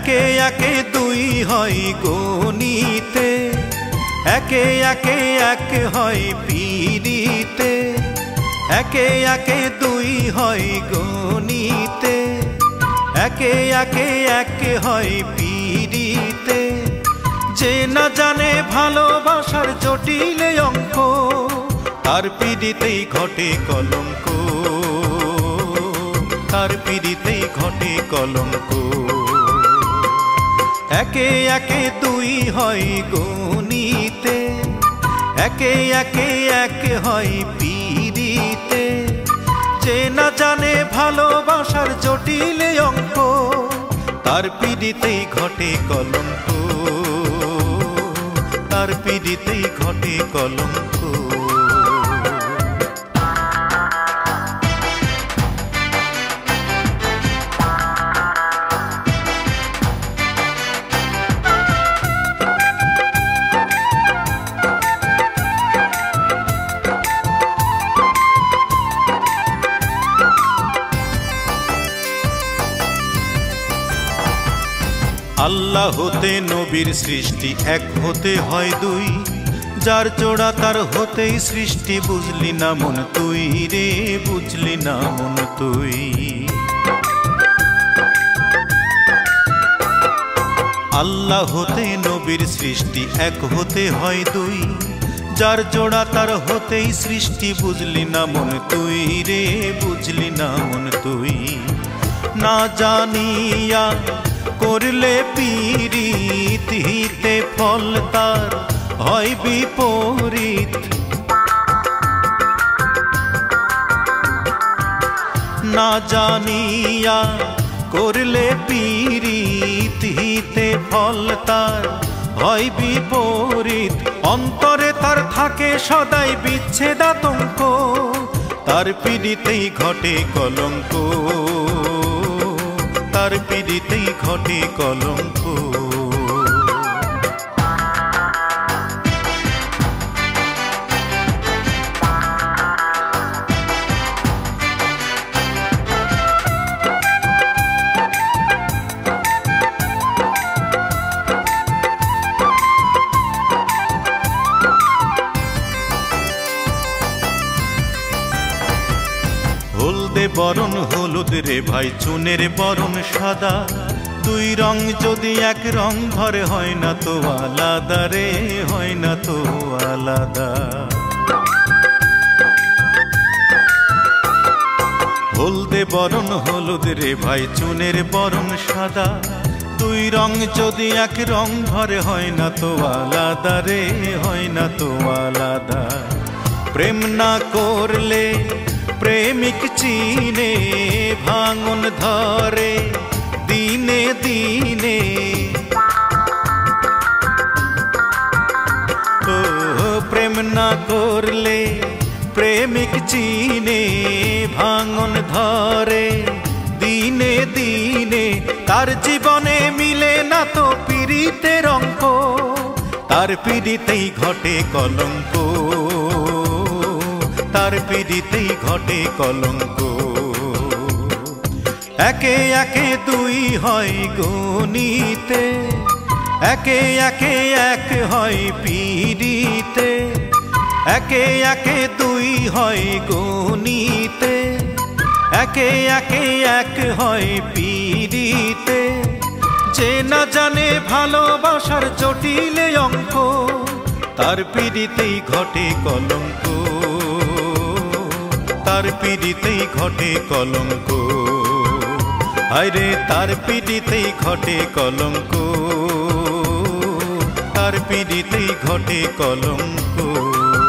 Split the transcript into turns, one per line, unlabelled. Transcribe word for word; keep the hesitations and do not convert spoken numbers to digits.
একে একে দুই হয় গণিতে, একে একে এক হয় পিরিতে, একে একে দুই হয় গণিতে, একে একে এক হয় পিরিতে। যে না জানে ভালোবাসার জটিল অঙ্ক, তার পিরিতেই ঘটে কলঙ্ক, তার পিরিতেই ঘটে কলঙ্ক। একে একে দুই হয় গণিতে, একে একে এক হয় পিরিতে। যে না জানে ভালোবাসার জটিল অঙ্ক, তার পিরিতেই ঘটে কলঙ্ক, তার পিরিতেই ঘটে কলঙ্ক। আল্লাহ হতে নবীর সৃষ্টি, এক হতে হয় দুই। যার জোড়া তার হতেই সৃষ্টি, বুঝলি না মন তুই রে, বুঝলি না মন তুই। আল্লাহ হতে নবীর সৃষ্টি, এক হতে হয় দুই। যার জোড়া তার হতেই সৃষ্টি, বুঝলি না মন তুই রে, বুঝলি না মন তুই। না জানিয়া করলে পীড়িত, হিতে ফল তার হয় বিপরীত। না জানিয়া করলে পীড়িত, হিতে ফল তার হয় বিপরীত। অন্তরে তার থাকে সদাই বিচ্ছেদাতঙ্ক, তার পীড়িতেই ঘটে কলঙ্ক, তার পিরিতেই ঘটে কলঙ্ক। হলদে বরণ হলুদ রে ভাই, চুনের বরণ সাদা। দুই রং যদি এক রং ধরে, হয় না তো আলাদা রে, হয় না তো আলাদা। হলদে বরণ হলুদ রে ভাই, চুনের বরণ সাদা। দুই রং যদি এক রং ধরে, হয় না তো আলাদা রে, হয় না তো আলাদা। প্রেম না করলে প্রেমিক চিনে, ভাঙন ধরে দিনে দিনে। ও প্রেম না করলে প্রেমিক চিনে, ভাঙন ধরে দিনে দিনে। তার জীবনে মিলে না তো পীড়িতের অঙ্ক, তার পীড়িতেই ঘটে কলঙ্ক, তার পীড়িতেই ঘটে কলঙ্ক। একে একে দুই হয় গণিতে, একে একে এক হয় পিরিতে। একে একে দুই হয় গণিতে, একে একে এক হয় পিরিতে। যে না জানে ভালোবাসার জটিল অঙ্ক, তার পীড়িতেই ঘটে কলঙ্ক, তার পীড়িতেই ঘটে কলঙ্ক। হায়রে তার পীড়িতেই ঘটে কলঙ্ক, তার পীড়িতেই ঘটে কলঙ্ক।